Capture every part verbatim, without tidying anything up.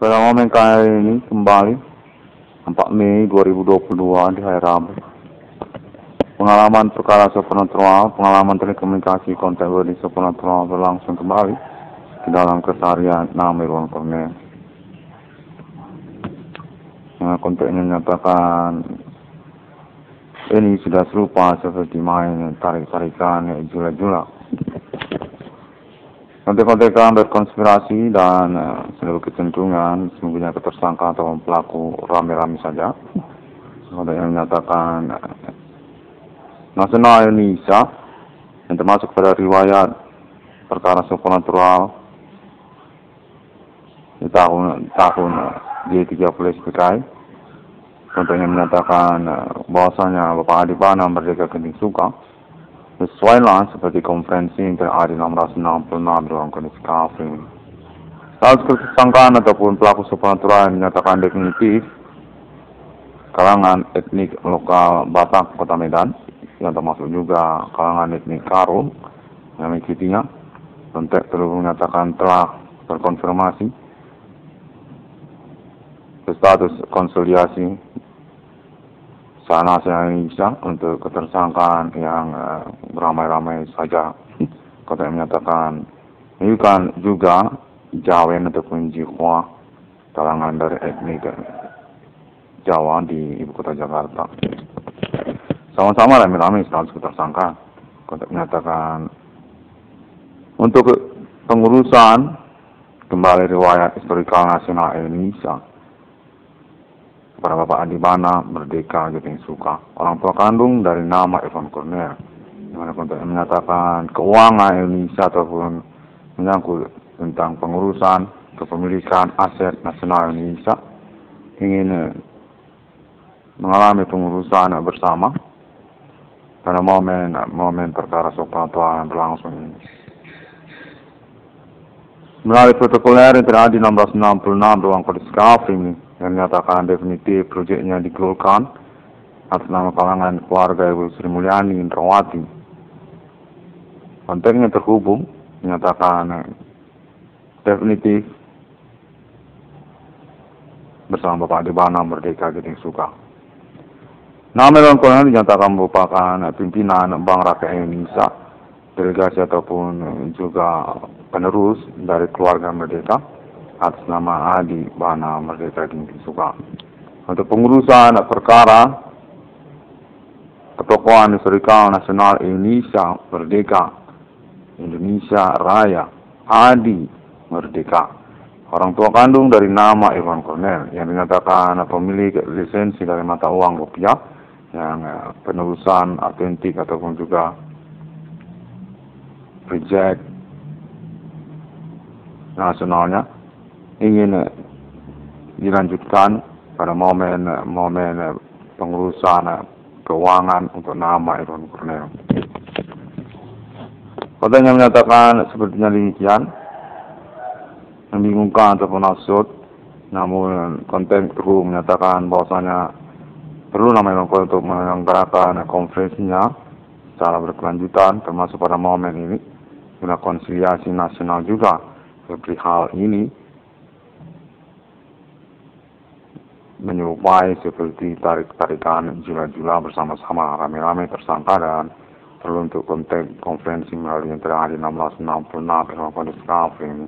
Pada momen kali ini kembali empat Mei dua ribu dua puluh dua di hari Rabu. Pengalaman perkara supernatural, pengalaman telekomunikasi kontak berdiri supernatural berlangsung kembali di dalam keseharian nama Irwan Cornel. Yang kontaknya menyatakan ini sudah serupa seperti main tarik-tarikan jula-jula. Kontek-kontekan berkonspirasi dan uh, seluruh kecenderungan sesungguhnya ketersangka atau pelaku rame-rame saja. Ada yang menyatakan uh, nasional Indonesia yang termasuk pada riwayat perkara supernatural di tahun tahun uh, G tiga puluh S P K I. Contohnya menyatakan uh, bahwasanya Bapak Adi Bana Merdeka Genting Suka sesuailah seperti konferensi yang terjadi enam ratus enam puluh enam dalam kondisi kafir. Status tersangkaan ataupun pelaku supernatural yang dinyatakan definitif kalangan etnik lokal Batak Kota Medan, yang termasuk juga kalangan etnik Karo yang mengikutinya. Kontak perlu menyatakan telah terkonfirmasi status konsolidasi sana Indonesia untuk ketersangkaan yang uh, beramai-ramai saja. Kota yang menyatakan ini kan juga Jawen ataupun Jihwa kalangan dari etnik Jawa di ibu kota Jakarta. Sama-sama ramai-ramai status ketersangkaan. Kota menyatakan untuk pengurusan kembali riwayat historikal nasional Indonesia para Bapak Adi Bana Merdeka Genting Suka, orang tua kandung dari nama Irwan Cornel, yang mana kontak menyatakan keuangan Indonesia ataupun menyangkut tentang pengurusan kepemilikan aset nasional Indonesia ingin eh, mengalami pengurusan bersama pada momen momen perkara supernatural yang berlangsung ini. Melalui protokoler yang terjadi enam ratus enam puluh enam ruang kondisi kafir ini yang menyatakan definitif proyeknya digolkan atas nama kalangan keluarga Ibu Sri Mulyani Indrawati. Kontennya terhubung menyatakan definitif bersama Bapak Adi Bana Merdeka Genting Suka. Nama Irwan Cornel dinyatakan merupakan pimpinan Bank Rakyat Indonesia, delegasi ataupun juga penerus dari keluarga Merdeka atas nama Adi Bana Merdeka Genting Suka. Untuk pengurusan perkara ketokohan historikal nasional Indonesia Merdeka, Indonesia Raya, Adi Merdeka, orang tua kandung dari nama Irwan Cornel yang dinyatakan pemilik lisensi dari mata uang rupiah yang penerusan autentik ataupun juga reject nasionalnya ingin dilanjutkan pada momen momen pengurusan keuangan untuk nama Irwan Cornel. Katanya menyatakan sepertinya demikian, membingungkan ataupun absurd, namun konten terus menyatakan bahwasanya perlu nama Irwan Cornel untuk menyelenggarakan konferensinya secara berkelanjutan, termasuk pada momen ini guna konsiliasi nasional juga seperti hal ini menyerupai seperti tarik-tarikan jula-jula bersama-sama rame-rame tersangka dan perlu untuk konten konferensi melalui yang terjadi enam ratus enam puluh enam dalam kondisi kafir ini.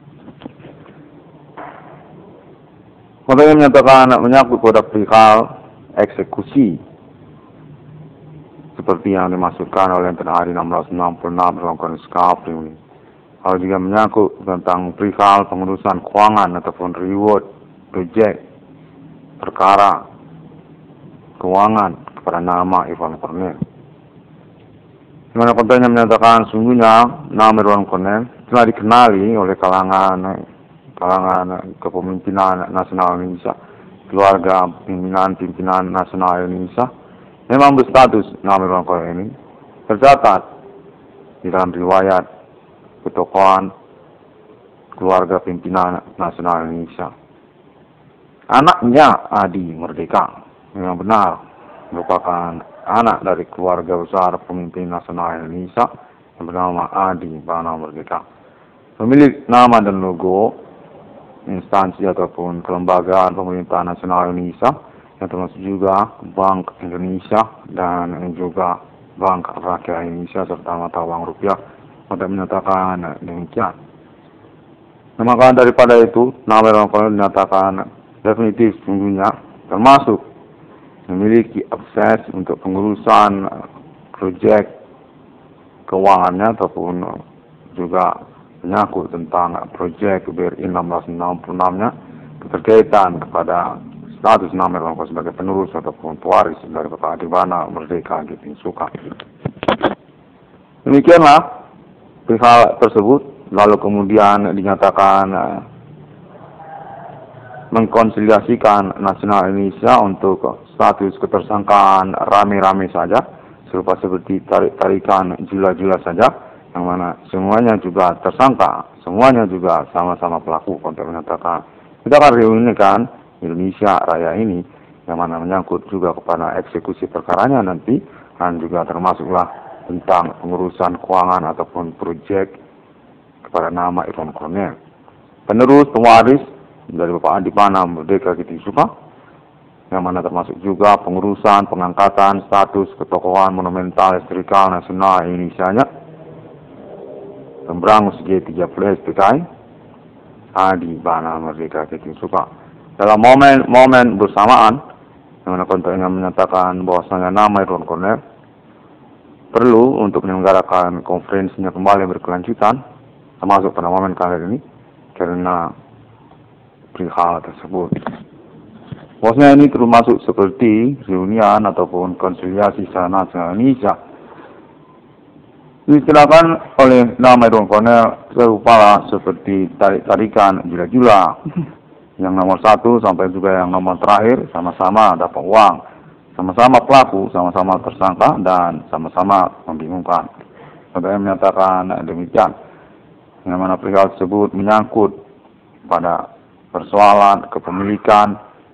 Konten menyatakan menyangkut pada perihal eksekusi seperti yang dimaksudkan oleh yang terjadi enam ratus enam puluh enam dalam kondisi kafir ini. Hal juga menyangkut tentang perihal pengurusan keuangan ataupun reward project perkara keuangan kepada nama Irwan Cornel. Di mana kontennya menyatakan sungguhnya nama Irwan Cornel telah dikenali oleh kalangan kalangan kepemimpinan nasional Indonesia, keluarga pimpinan-pimpinan nasional Indonesia. Memang berstatus nama Irwan Cornel ini tercatat di dalam riwayat ketokohan keluarga pimpinan nasional Indonesia. Anaknya Adi Merdeka memang benar merupakan anak dari keluarga besar pemimpin nasional Indonesia yang bernama Adi Bana Merdeka. Pemilik nama dan logo instansi ataupun kelembagaan pemerintah nasional Indonesia, yang termasuk juga Bank Indonesia dan juga Bank Rakyat Indonesia serta mata uang rupiah untuk menyatakan demikian. Nah, maka daripada itu, nama Irwan Cornel dinyatakan definitif sungguhnya termasuk memiliki akses untuk pengurusan proyek keuangannya ataupun juga menyangkut tentang proyek B R I enam belas enam puluh enam-nya keterkaitan kepada status nama Irwan Cornel sebagai penerus ataupun pewaris dari Bapak Adibana Merdeka Giting Suka. Demikianlah perihal tersebut, lalu kemudian dinyatakan uh, mengkonsiliasikan nasional Indonesia untuk status ketersangkaan rame-rame saja, serupa seperti tarik-tarikan jula-jula saja, yang mana semuanya juga tersangka, semuanya juga sama-sama pelaku. Untuk menyatakan kita akan reunikan Indonesia Raya ini, yang mana menyangkut juga kepada eksekusi perkaranya nanti, dan juga termasuklah tentang pengurusan keuangan ataupun proyek kepada nama Irwan Cornel, penerus pewaris dari Bapak Adibana Merdeka Giting Suka, yang mana termasuk juga pengurusan pengangkatan status ketokohan monumental historikal nasional Indonesia-nya, Pemberangus G tiga puluh S P K I Adibana Merdeka Giting Suka. Dalam momen-momen bersamaan, yang mana kontennya menyatakan bahwasanya nama Irwan Cornel perlu untuk menyelenggarakan konferensinya kembali berkelanjutan, termasuk pada momen kali ini, karena perihal tersebut. Bosnya ini termasuk seperti reunian ataupun konsiliasi secara nasional Indonesia. Diistilahkan oleh nama Irwan Cornel serupa seperti tarik-tarikan jula-jula. Yang nomor satu sampai juga yang nomor terakhir sama-sama dapat uang, sama-sama pelaku, sama-sama tersangka, dan sama-sama membingungkan. Saya menyatakan demikian, yang mana perihal tersebut menyangkut pada persoalan kepemilikan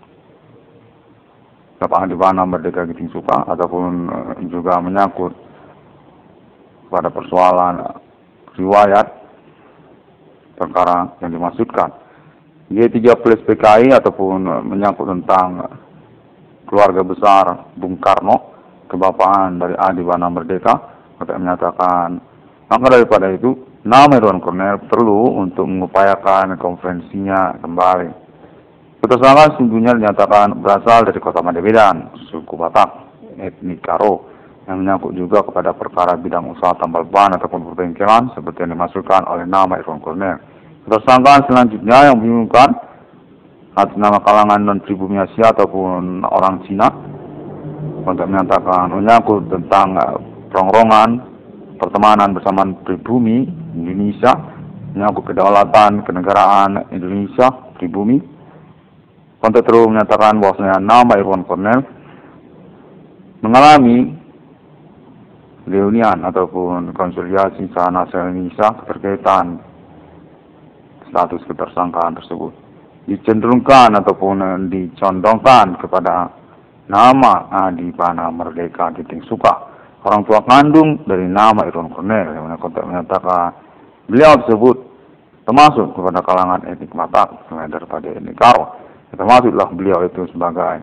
Bapak Adibana Merdeka Giting Suka, ataupun juga menyangkut pada persoalan riwayat perkara yang dimaksudkan G tiga puluh S P K I, ataupun menyangkut tentang keluarga besar Bung Karno, kebapaan dari Adibana Merdeka. Untuk menyatakan maka daripada itu, nama Irwan Cornel perlu untuk mengupayakan konferensinya kembali. Ketersangkaan sungguhnya dinyatakan berasal dari kota Madebedan, suku Batak, etnik Karo, yang menyangkut juga kepada perkara bidang usaha tambal ban ataupun perbengkelan seperti yang dimaksudkan oleh nama Irwan Cornel. Ketersangkaan selanjutnya yang membingungkan atas nama kalangan non-pribumi Asia ataupun orang Cina, untuk menyatakan menyangkut tentang rongrongan pertemanan bersama pribumi Indonesia, menyangkut kedaulatan kenegaraan Indonesia pribumi. Untuk terus menyatakan bahwasanya nama Irwan Cornel mengalami reunian ataupun konsiliasi secara nasional Indonesia keterkaitan status ketersangkaan tersebut, dicenderungkan ataupun dicondongkan kepada nama Adibana Merdeka Giting Suka, orang tua kandung dari nama Irwan Cornel, yang menyatakan beliau tersebut termasuk kepada kalangan etnik Batak daripada etnik Karo. Termasuklah beliau itu sebagai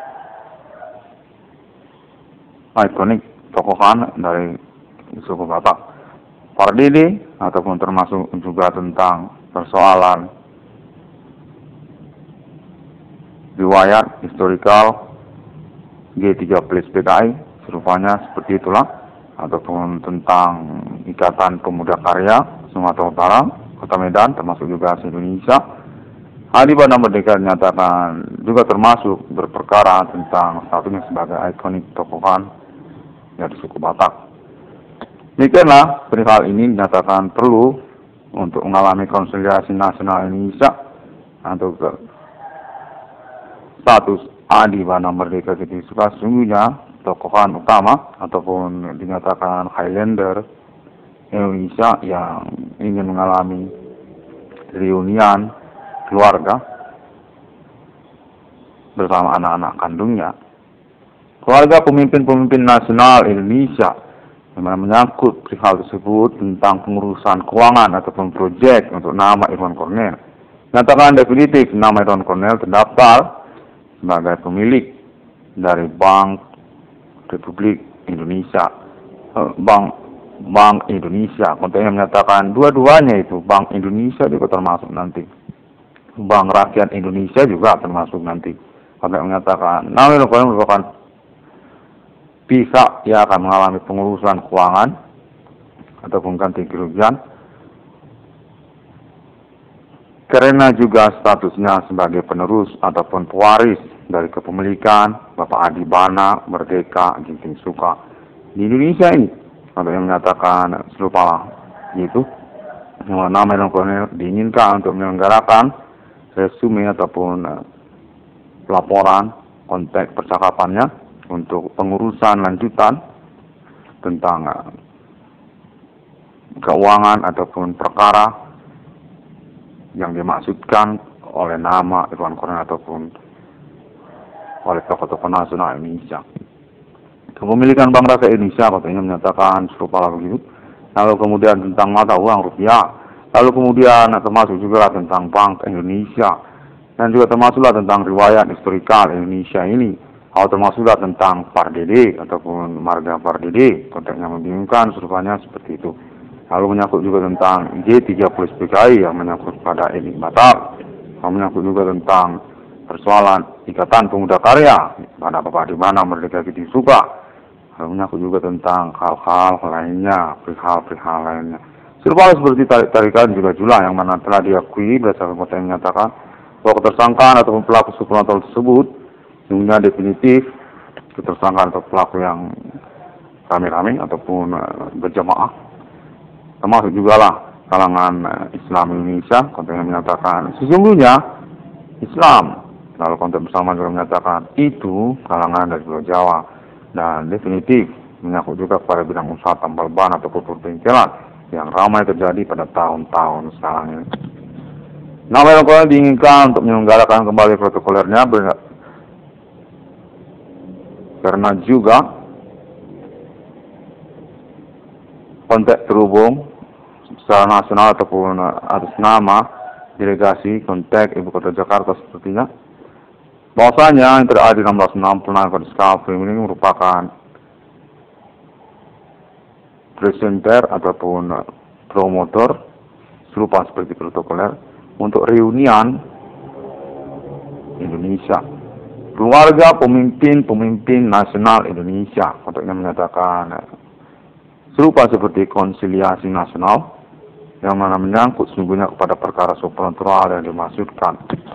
ikonik tokohan dari suku Batak. Pardede ataupun termasuk juga tentang persoalan riwayat historikal G tiga puluh S P K I, serupanya seperti itulah, ataupun tentang Ikatan Pemuda Karya Sumatera Utara, Kota Medan, termasuk juga Indonesia. Adibana Merdeka dinyatakan juga termasuk berperkara tentang statusnya sebagai ikonik tokohan dari suku Batak. Demikianlah perihal ini dinyatakan perlu untuk mengalami konsiliasi nasional Indonesia untuk status Adibana Merdeka Giting Suka, sungguhnya tokohan utama ataupun dinyatakan Highlander Indonesia yang ingin mengalami reunian keluarga bersama anak-anak kandungnya. Keluarga pemimpin-pemimpin nasional Indonesia yang menyangkut perihal tersebut tentang pengurusan keuangan ataupun proyek untuk nama Irwan Cornel, Nyatakan definitif nama Ridwan Kamil terdaftar sebagai pemilik dari Bank Republik Indonesia, eh, Bank Bank Indonesia. Kontennya menyatakan dua-duanya itu Bank Indonesia juga termasuk nanti, Bank Rakyat Indonesia juga termasuk nanti. Konten menyatakan nama Ridwan Kamil merupakan pihak yang akan mengalami pengurusan keuangan ataupun ganti kerugian karena juga statusnya sebagai penerus ataupun pewaris dari kepemilikan Bapak Adi Bana Merdeka Ginting Suka di Indonesia ini. Ada yang menyatakan serupa yaitu nama Ridwan Kamil diinginkan untuk menyelenggarakan resume ataupun pelaporan konteks percakapannya untuk pengurusan lanjutan tentang keuangan ataupun perkara yang dimaksudkan oleh nama Ridwan Kamil ataupun oleh tokoh-tokoh nasional Indonesia. Kepemilikan Bank Rakyat Indonesia katanya menyatakan serupa begitu. Lalu kemudian tentang mata uang rupiah. Lalu kemudian termasuk juga tentang Bank Indonesia. Dan juga termasuklah tentang riwayat historikal Indonesia ini. Atau termasuklah tentang Pardede ataupun marga Pardede. Konteksnya membingungkan serupanya seperti itu. Lalu menyangkut juga tentang G tiga puluh S P K I yang menyangkut pada Edi Batak. Lalu menyangkut juga tentang persoalan Ikatan Pemuda Karya pada Bapak Adi Bana Merdeka Ginting Suka. Lalu menyangkut juga tentang hal-hal lainnya, perihal-perihal lainnya. Serupa seperti tarik-tarikan juga jula yang mana telah diakui berdasarkan kota yang menyatakan bahwa ketersangkaan ataupun pelaku supernatural tersebut sehingga definitif ketersangkaan atau pelaku yang rame-rame ataupun uh, berjamaah. Termasuk juga lah kalangan Islam Indonesia, konteks yang menyatakan sesungguhnya Islam. Lalu konteks bersama juga menyatakan itu kalangan dari Pulau Jawa. Dan definitif menyangkut juga kepada bidang usaha tambal ban atau perbengkelan yang ramai terjadi pada tahun-tahun sekarang ini. Nama Ridwan Kamil diinginkan untuk menyelenggarakan kembali protokolernya karena juga konteks terhubung secara nasional ataupun atas nama delegasi konteks Ibu Kota Jakarta sepertinya. Bahwasanya yang terjadi di enam belas enam puluh enam Kode Skafrim ini merupakan presenter ataupun promotor serupa seperti protokoler untuk reunian Indonesia. Keluarga pemimpin-pemimpin nasional Indonesia. Konteksnya menyatakan serupa seperti konsiliasi nasional yang mana menyangkut sungguhnya kepada perkara supernatural yang dimaksudkan.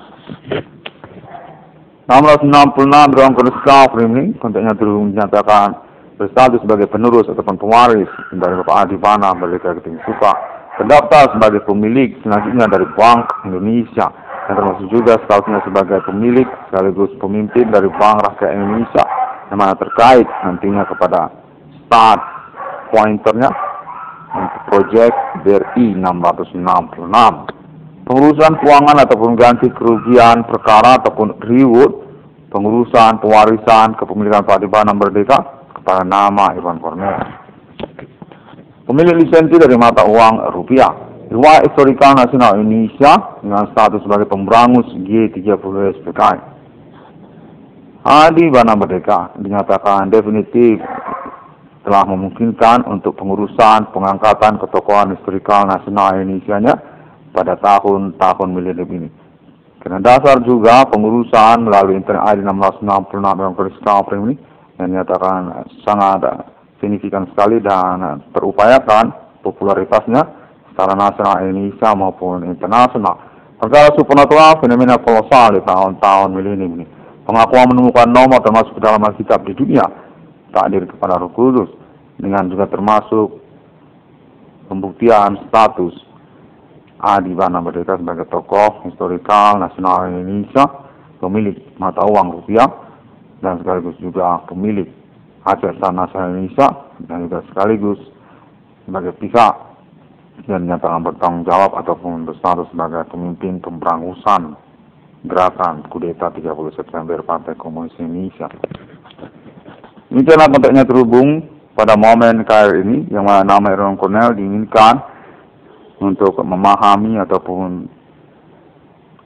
enam belas enam puluh enam Ridwan Kamil ini konteksnya terus menyatakan berstatus sebagai penerus ataupun pewaris dari Bapak Adi Bana Merdeka Ginting Suka, terdaftar sebagai pemilik selanjutnya dari Bank Indonesia dan termasuk juga statusnya sebagai pemilik sekaligus pemimpin dari Bank Rakyat Indonesia yang mana terkait nantinya kepada start pointernya untuk proyek B R I enam ratus enam puluh enam. Pengurusan keuangan ataupun ganti kerugian perkara ataupun reward, pengurusan pewarisan kepemilikan Pak Adi Bana Merdeka kepada nama Ridwan Kamil. Pemilik lisensi dari mata uang rupiah, riwayat historikal nasional Indonesia dengan status sebagai pemberangus G tiga puluh S P K I. Adi Bana Merdeka dinyatakan definitif telah memungkinkan untuk pengurusan pengangkatan ketokohan historikal nasional Indonesia-nya pada tahun-tahun milenium ini. Karena dasar juga pengurusan melalui internet I D enam belas enam puluh enam yang Kamil ini yang dinyatakan sangat signifikan sekali dan terupayakan popularitasnya secara nasional Indonesia maupun internasional. Perkara supernatural fenomena kolosal di tahun-tahun milenium ini. Pengakuan menemukan nomor termasuk dalam Alkitab di dunia takdir kepada Roh Kudus dengan juga termasuk pembuktian status Adi Bana Merdeka sebagai tokoh historikal nasional Indonesia, pemilik mata uang rupiah dan sekaligus juga pemilik hajat nasional Indonesia dan juga sekaligus sebagai pihak yang dinyatakan bertanggung jawab ataupun berstatus sebagai pemimpin pemberangusan gerakan kudeta tiga puluh September Partai Komunis Indonesia. Demikianlah konteksnya terhubung pada momen K R ini yang mana nama Ridwan Kamil diinginkan untuk memahami ataupun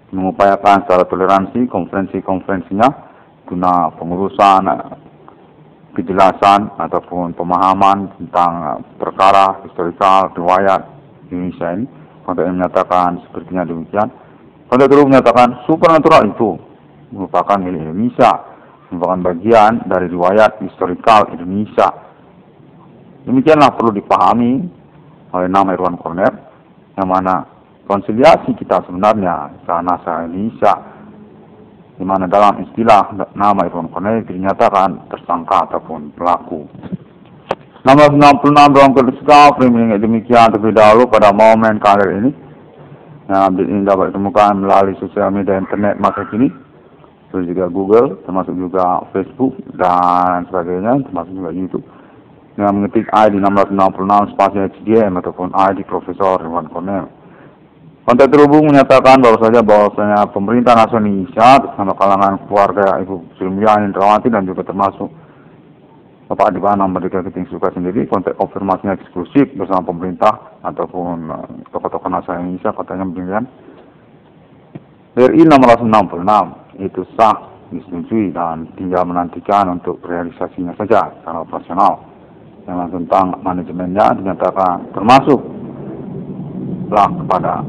mengupayakan secara toleransi konferensi-konferensinya guna pengurusan kejelasan ataupun pemahaman tentang perkara historikal riwayat Indonesia ini. Konteks yang menyatakan sepertinya demikian. Konteks kedua menyatakan supernatural itu merupakan milik Indonesia, merupakan bagian dari riwayat historikal Indonesia. Demikianlah perlu dipahami oleh nama Irwan Cornell, yang mana konsiliasi kita sebenarnya karena Indonesia, di mana dalam istilah nama Irwan Cornell dinyatakan tersangka ataupun pelaku. enam belas enam puluh enam dalam kediskusi framing demikian terlebih dahulu pada momen karir ini. Yang ini dapat ditemukan melalui sosial media internet masa kini, terus juga Google, termasuk juga Facebook dan sebagainya, termasuk juga YouTube. Dengan mengetik I D enam belas enam puluh enam spasi H D M ataupun I D Profesor Irwan Cornell. Kontak terhubung menyatakan bahwa saja bahwasanya pemerintah nasional Indonesia bersama kalangan keluarga Ibu Sri Mulyani Indrawati dan juga termasuk Bapak Adibana Merdeka Keting Suka sendiri, kontak konfirmasinya eksklusif bersama pemerintah ataupun tokoh-tokoh nasional Indonesia, katanya begini. R I enam belas enam puluh enam itu sah, disetujui dan tinggal menantikan untuk realisasinya saja secara operasional. Yang tentang manajemennya dinyatakan termasuk lah kepada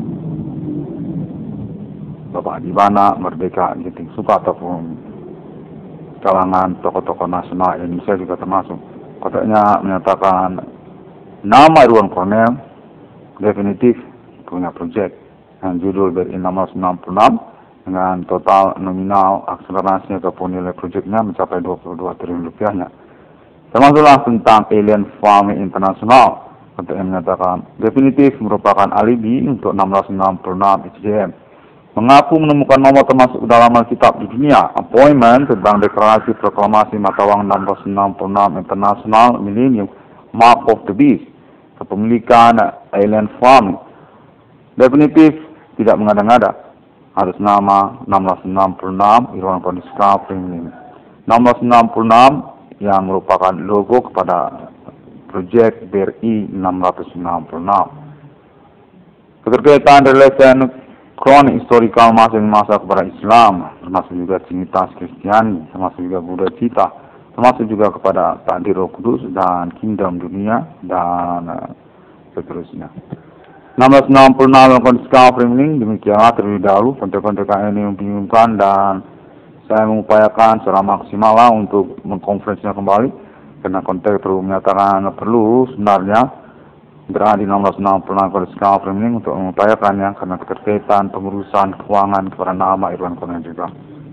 Bapak Adibana Merdeka Keting Suka ataupun kalangan tokoh-tokoh nasional Indonesia juga termasuk. Kotaknya menyatakan nama Irwan Cornell definitif punya proyek yang judul B R I enam belas enam puluh enam dengan total nominal akselerasinya ataupun nilai proyeknya mencapai dua puluh dua triliun rupiahnya. Termasuklah tentang alien farming internasional. Kotaknya menyatakan definitif merupakan alibi untuk enam belas enam puluh enam H D M. Mengaku menemukan nomor termasuk dalam Alkitab di dunia, appointment tentang deklarasi proklamasi Matawang enam belas enam puluh enam International Millennium Mark of the Beast, kepemilikan alien farm, definitif tidak mengada-ngada, harus nama enam belas enam puluh enam Irwan Cornell Premium enam belas enam puluh enam yang merupakan logo kepada proyek B R I enam belas enam puluh enam. Keterkaitan relevan kronik historikal masa-masa kepada Islam, termasuk juga Trinitas Kristiani, termasuk juga Buddha Cita, termasuk juga kepada takdir Roh Kudus dan kingdom dunia dan uh, seterusnya. enam belas enam puluh enam kondisi framing demikianlah terlebih dahulu kontek-kontek ini membingungkan dan saya mengupayakan secara maksimal lah untuk mengkonferensinya kembali karena konteks perlu menyatakan perlu sebenarnya berada di enam belas enam puluh enam kondisi framing untuk mengupayakannya karena keterkaitan pengurusan keuangan kepada nama Irwan Cornell juga.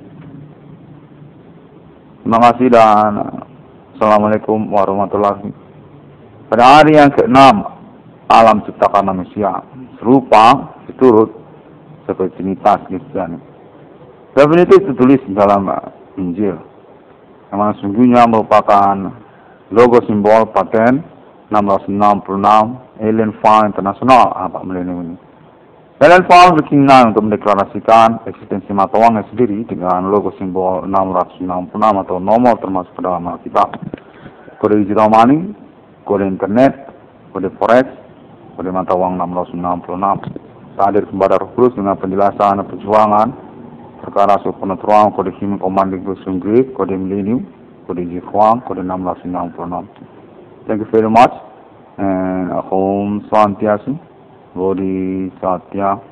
Terima kasih dan Assalamualaikum warahmatullahi wabarakatuh. Pada hari yang keenam alam ciptakan manusia serupa seturut seperti Trinitas Kristiani. Definitif tertulis dalam Injil yang mana sungguhnya merupakan logo simbol paten enam belas enam puluh enam Alien Farm Internasional apa milenium ini. Alien Farm berkeinginan untuk mendeklarasikan eksistensi Matawangnya sendiri dengan logo simbol enam belas enam puluh enam atau nomor termasuk ke dalam Alkitab. Kode digital money, kode internet, kode forex, kode Matawang enam belas enam puluh enam. Hadir kepada Roh Kudus dengan penjelasan perjuangan perkara supernatural, kode human commanding Inggris, kode milenium, kode Jihuang, kode enam belas enam puluh enam. Thank you very much. And Om Swantiasu, Bodhisattva.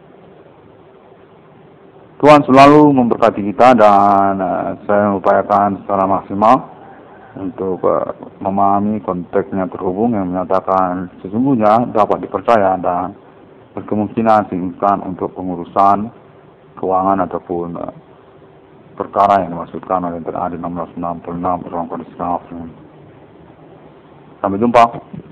Tuhan selalu memberkati kita dan uh, saya mengupayakan secara maksimal untuk uh, memahami konteksnya terhubung yang menyatakan sesungguhnya dapat dipercaya dan berkemungkinan signifikan untuk pengurusan keuangan ataupun uh, perkara yang dimaksudkan oleh T A D enam belas enam puluh enam ruang kondisi. Sampai jumpa.